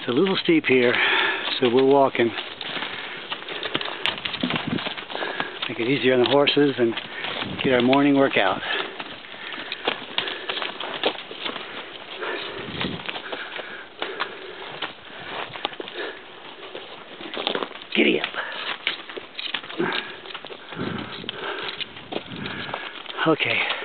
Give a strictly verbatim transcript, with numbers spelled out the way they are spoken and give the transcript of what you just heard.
It's a little steep here, so we're walking. Make it easier on the horses and get our morning workout. Giddy up. Okay.